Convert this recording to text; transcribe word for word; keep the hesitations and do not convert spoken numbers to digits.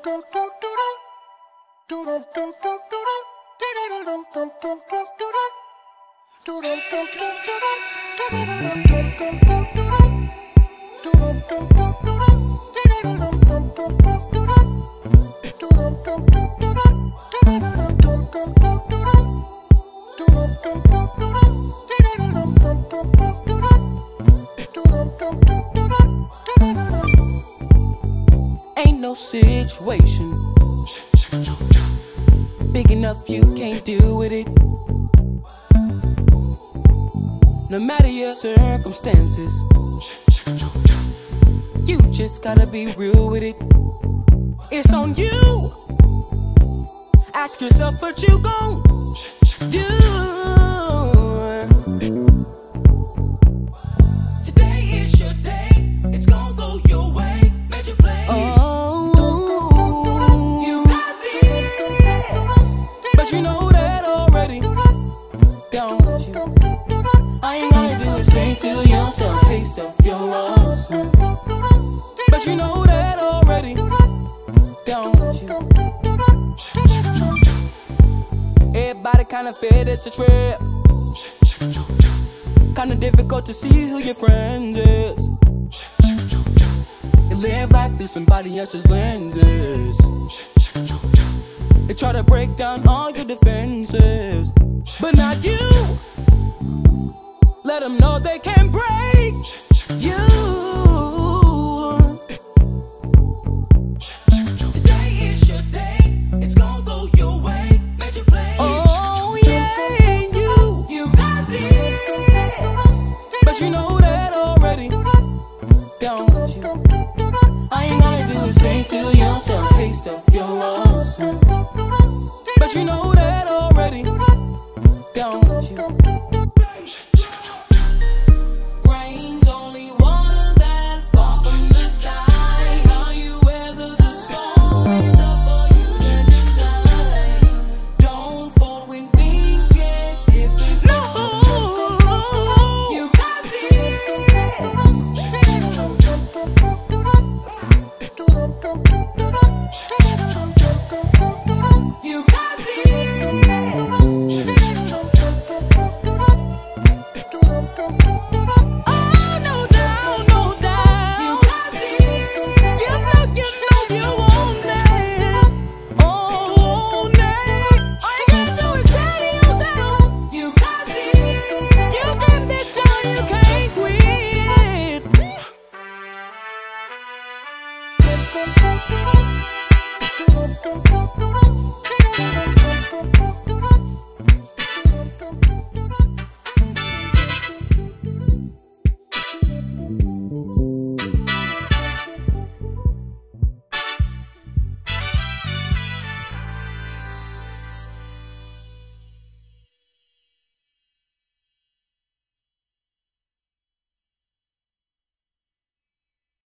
Ain't no situation big enough you can't deal with it. No matter your circumstances, you just gotta be real with it. It's on you. Ask yourself what you gon' do. Today is your day. It's gon' go your way. Major plays. Oh, you got this. But you know that already, don't you? All you gotta do is say to yourself, hey self, you're awesome. But you know that already, don't you? Everybody kinda fit, it's a trip. Kinda difficult to see who your friend is. You live life through somebody else's lenses. They try to break down all your defenses, but not you. Let them know they can't break you.